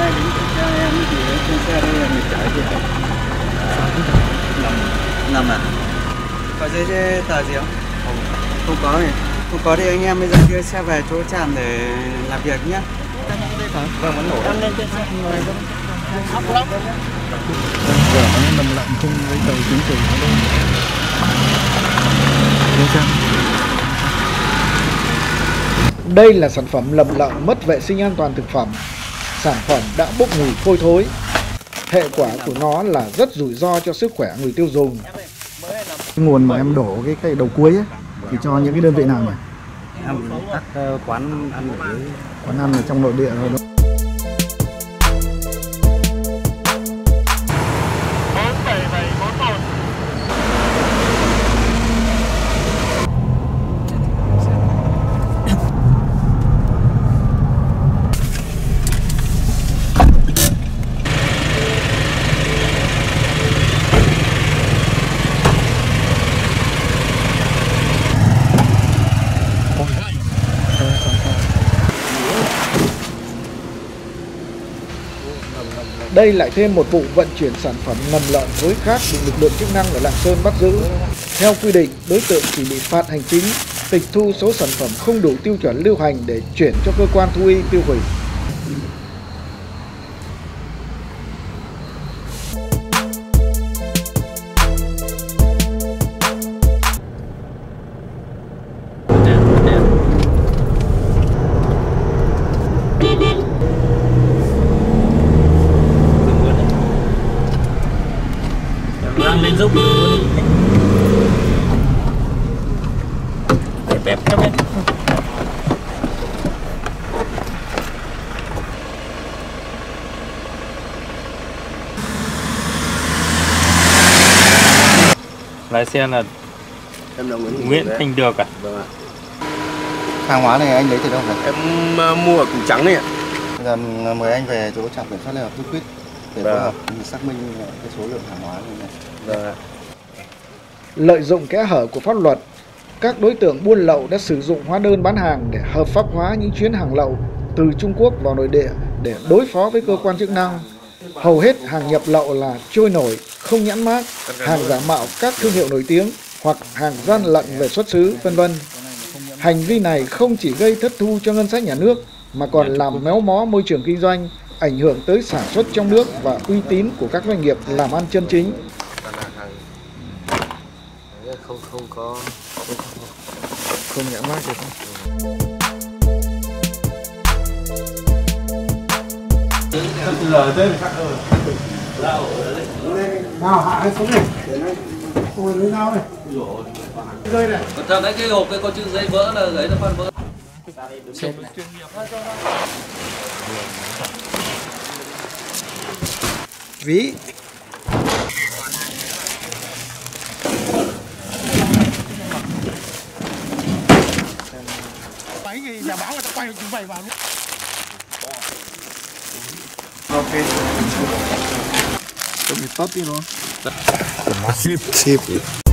nay đến kiểm tra em thì trên xe đây là mình chạy thì nằm à? Có giấy tờ gì không? Không có thì thì anh em bây giờ đưa xe về chỗ trạm để làm việc nhé. Vâng, vẫn nổ. Em lên trên xe người không lắm. Giờ nó nằm lặng không lấy tờ chứng từ nó đâu. Đây là sản phẩm lầm lợn mất vệ sinh an toàn thực phẩm. Sản phẩm đã bốc mùi hôi thối. Hệ quả của nó là rất rủi ro cho sức khỏe người tiêu dùng. Cái nguồn mà em đổ cái đầu cuối ấy, thì cho những cái đơn vị nào nhỉ? Em các quán ăn ở dưới. Quán ăn ở trong nội địa rồi đó. Đây lại thêm một vụ vận chuyển sản phẩm nầm lợn thối khác bị lực lượng chức năng ở Lạng Sơn bắt giữ. Theo quy định, đối tượng chỉ bị phạt hành chính, tịch thu số sản phẩm không đủ tiêu chuẩn lưu hành để chuyển cho cơ quan thú y tiêu hủy. Lên giúp bẹp cho bên lái xe là em là Nguyễn Thành Được à? Vâng ạ. Hàng hóa này anh lấy từ đâu hả? Em mua ở Củ Trắng này ạ. Bây giờ mời anh về chỗ trạm kiểm soát liên hợp Phước Quýt để phối hợp xác minh cái số lượng hàng hóa này. Vâng ạ. Lợi dụng kẽ hở của pháp luật, các đối tượng buôn lậu đã sử dụng hóa đơn bán hàng để hợp pháp hóa những chuyến hàng lậu từ Trung Quốc vào nội địa để đối phó với cơ quan chức năng. Hầu hết hàng nhập lậu là trôi nổi, không nhãn mác, hàng giả mạo các thương hiệu nổi tiếng hoặc hàng gian lận về xuất xứ, vân vân. Hành vi này không chỉ gây thất thu cho ngân sách nhà nước mà còn làm méo mó môi trường kinh doanh, ảnh hưởng tới sản xuất trong nước và uy tín của các doanh nghiệp làm ăn chân chính. Không nhãn mác được không? Nào hạ hay xuống này. Ôi lấy dao này. Rơi này. Thật đấy, cái hộp cái có chữ giấy vỡ là giấy nó phân vỡ. Ví. Mấy người nhà báo người ta quay chúng mày vào luôn. Ok. Tôi bị tắt đi rồi. Ship.